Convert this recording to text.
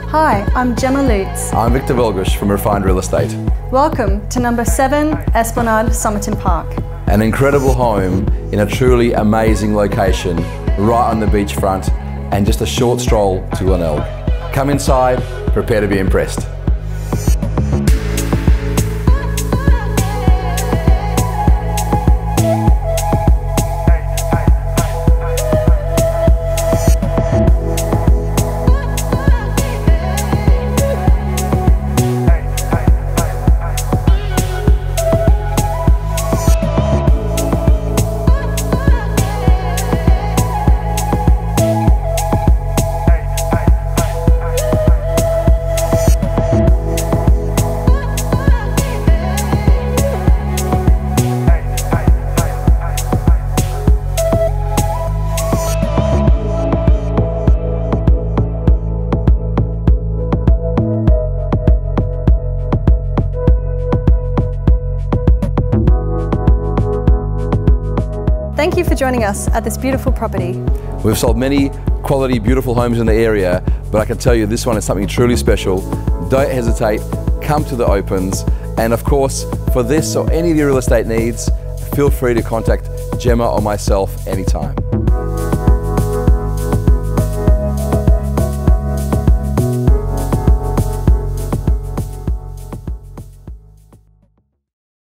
Hi, I'm Gemma Lutz. I'm Victor Velgush from Refined Real Estate. Welcome to number 7 Esplanade Somerton Park. An incredible home in a truly amazing location, right on the beachfront and just a short stroll to Glenelg. Come inside, prepare to be impressed. Thank you for joining us at this beautiful property. We've sold many quality, beautiful homes in the area, but I can tell you this one is something truly special. Don't hesitate, come to the opens, and of course, for this or any of your real estate needs, feel free to contact Gemma or myself anytime.